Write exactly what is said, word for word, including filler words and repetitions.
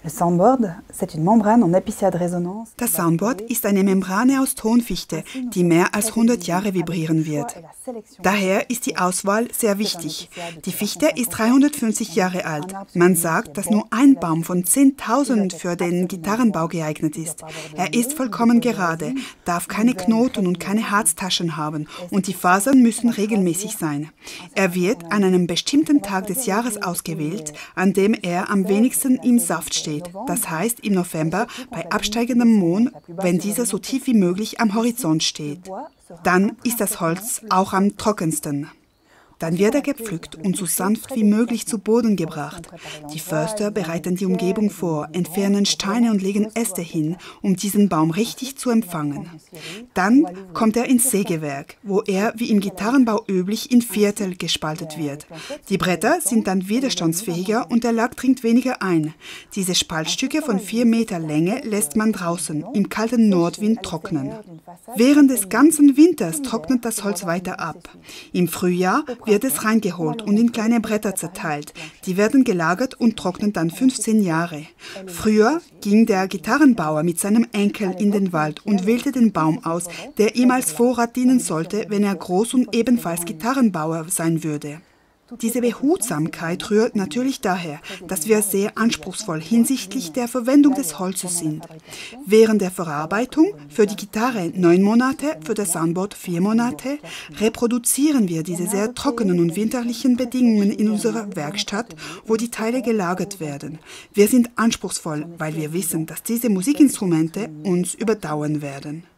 Das Soundboard ist eine Membrane aus Tonfichte, die mehr als hundert Jahre vibrieren wird. Daher ist die Auswahl sehr wichtig. Die Fichte ist dreihundertfünfzig Jahre alt. Man sagt, dass nur ein Baum von zehntausend für den Gitarrenbau geeignet ist. Er ist vollkommen gerade, darf keine Knoten und keine Harztaschen haben und die Fasern müssen regelmäßig sein. Er wird an einem bestimmten Tag des Jahres ausgewählt, an dem er am wenigsten im Saft steht. Das heißt im November bei absteigendem Mond, wenn dieser so tief wie möglich am Horizont steht. Dann ist das Holz auch am trockensten. Dann wird er gepflückt und so sanft wie möglich zu Boden gebracht. Die Förster bereiten die Umgebung vor, entfernen Steine und legen Äste hin, um diesen Baum richtig zu empfangen. Dann kommt er ins Sägewerk, wo er wie im Gitarrenbau üblich in Viertel gespaltet wird. Die Bretter sind dann widerstandsfähiger und der Lack dringt weniger ein. Diese Spaltstücke von vier Meter Länge lässt man draußen im kalten Nordwind trocknen. Während des ganzen Winters trocknet das Holz weiter ab. Im Frühjahr wird es reingeholt und in kleine Bretter zerteilt. Die werden gelagert und trocknen dann fünfzehn Jahre. Früher ging der Gitarrenbauer mit seinem Enkel in den Wald und wählte den Baum aus, der ihm als Vorrat dienen sollte, wenn er groß und ebenfalls Gitarrenbauer sein würde. Diese Behutsamkeit rührt natürlich daher, dass wir sehr anspruchsvoll hinsichtlich der Verwendung des Holzes sind. Während der Verarbeitung für die Gitarre neun Monate, für das Soundboard vier Monate, reproduzieren wir diese sehr trockenen und winterlichen Bedingungen in unserer Werkstatt, wo die Teile gelagert werden. Wir sind anspruchsvoll, weil wir wissen, dass diese Musikinstrumente uns überdauern werden.